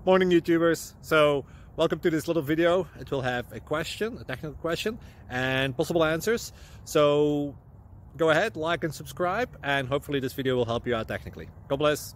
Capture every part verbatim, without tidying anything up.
Morning YouTubers. So welcome to this little video. It will have a question, a technical question, and possible answers. So go ahead, like and subscribe, and hopefully this video will help you out technically. God bless.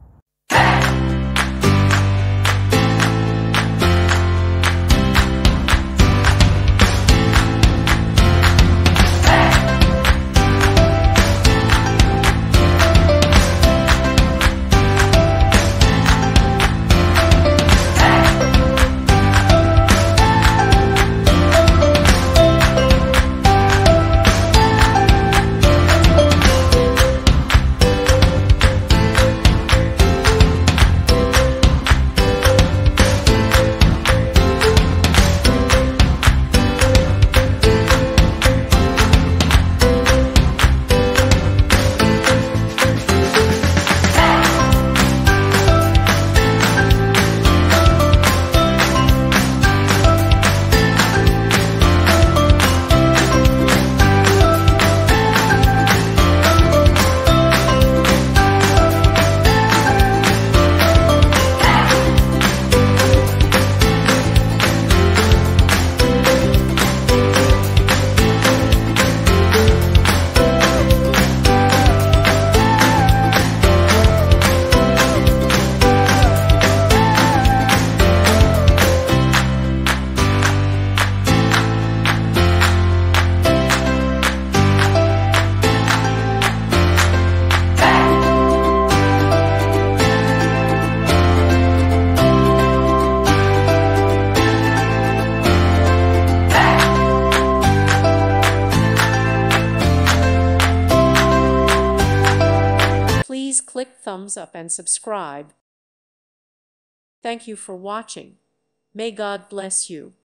Please click thumbs up and subscribe. Thank you for watching. May God bless you.